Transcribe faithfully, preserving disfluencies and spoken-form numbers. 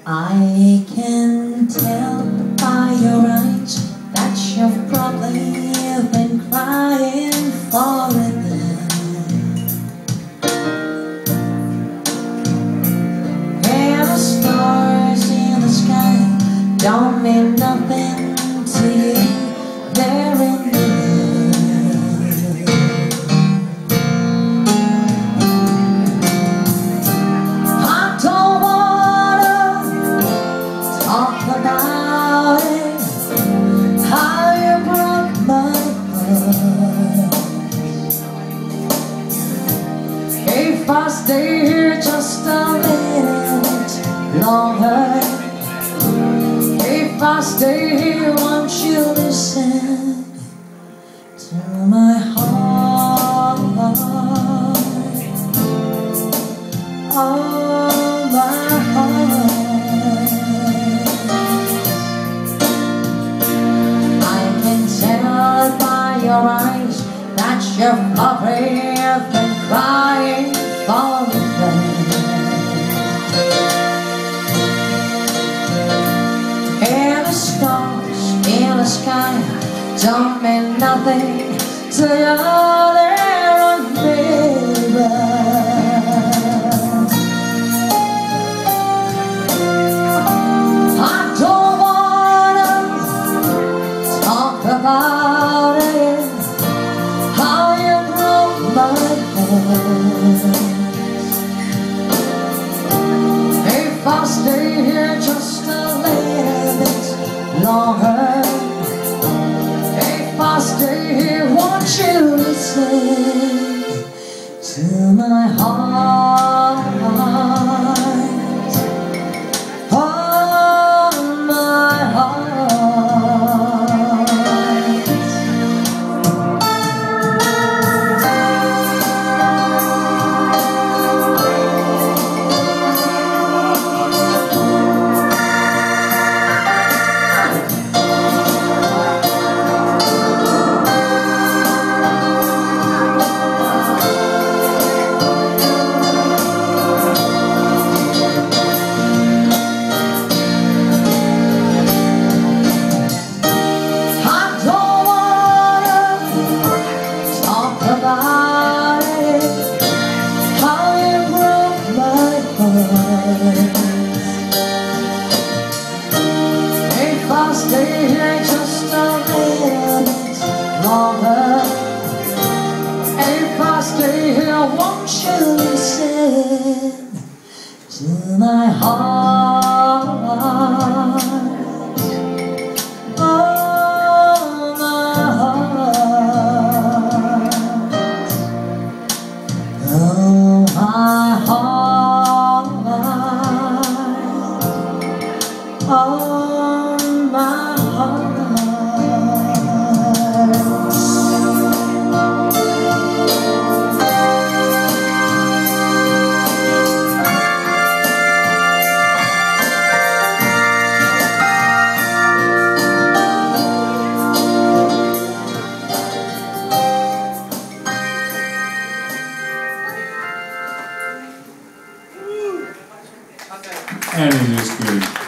I can tell by your eyes that you've probably been crying for it then. And the stars in the sky don't mean nothing to you. They're in the if I stay here just a minute longer, if I stay here, won't you listen to my heart? Oh, my heart. I can tell by your eyes that you've probably been crying for the and the stars in the sky don't mean nothing to you. They're unbearable. I don't wanna talk about it, how you broke my heart. If I stay here just a little bit longer, if I stay here, won't you listen to my heart? Oh, my heart. If I stay here just a little bit longer, if I stay here, won't you listen to my heart? Oh, my heart. Oh, my heart. Oh, my heart. And it is good.